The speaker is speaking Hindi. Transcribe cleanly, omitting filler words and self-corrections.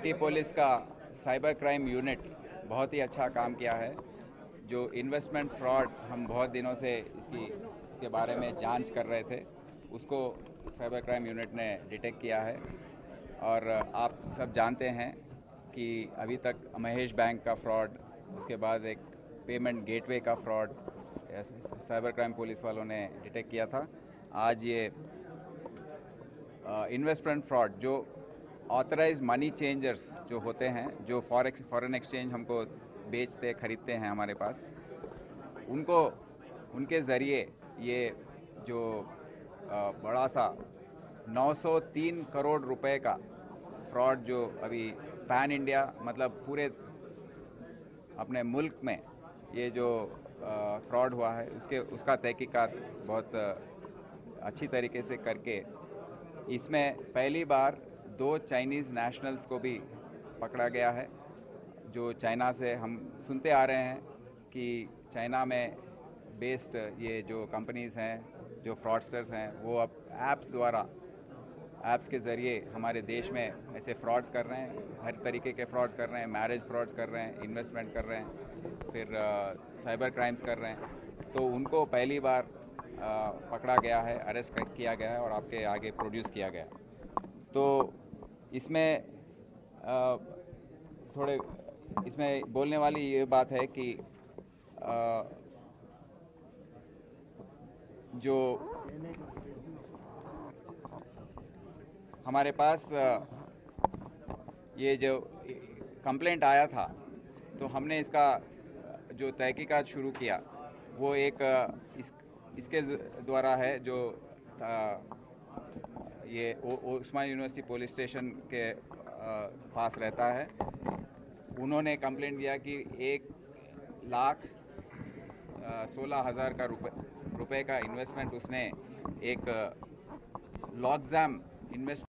सिटी पुलिस का साइबर क्राइम यूनिट बहुत ही अच्छा काम किया है। जो इन्वेस्टमेंट फ्रॉड हम बहुत दिनों से इसके बारे में जांच कर रहे थे, उसको साइबर क्राइम यूनिट ने डिटेक्ट किया है। और आप सब जानते हैं कि अभी तक महेश बैंक का फ्रॉड, उसके बाद एक पेमेंट गेटवे का फ्रॉड साइबर क्राइम पुलिस वालों ने डिटेक्ट किया था। आज ये इन्वेस्टमेंट फ्रॉड, जो ऑथराइज मनी चेंजर्स जो होते हैं, जो फॉरेन एक्सचेंज हमको बेचते खरीदते हैं हमारे पास, उनको उनके ज़रिए ये जो बड़ा सा 903 करोड़ रुपए का फ्रॉड जो अभी पैन इंडिया, मतलब पूरे अपने मुल्क में ये जो फ्रॉड हुआ है, उसका तहकीकात बहुत अच्छी तरीके से करके इसमें पहली बार 2 चाइनीज़ नेशनल्स को भी पकड़ा गया है। जो चाइना से हम सुनते आ रहे हैं कि चाइना में बेस्ड ये जो कंपनीज़ हैं, जो फ्रॉडस्टर्स हैं, वो अब ऐप्स के ज़रिए हमारे देश में ऐसे फ्रॉड्स कर रहे हैं, हर तरीके के फ्रॉड्स कर रहे हैं, मैरिज फ्रॉड्स कर रहे हैं, इन्वेस्टमेंट कर रहे हैं, फिर साइबर क्राइम्स कर रहे हैं। तो उनको पहली बार पकड़ा गया है, अरेस्ट किया गया है और आपके आगे प्रोड्यूस किया गया। तो इसमें थोड़े इसमें बोलने वाली ये बात है कि जो हमारे पास ये जो कंप्लेंट आया था, तो हमने इसका जो तहकीकात शुरू किया, वो एक इसके द्वारा है जो ये उस्मानिया यूनिवर्सिटी पुलिस स्टेशन के पास रहता है। उन्होंने कंप्लेंट दिया कि 1,16,000 का रुपए का इन्वेस्टमेंट उसने एक लॉक्सैम इन्वेस्ट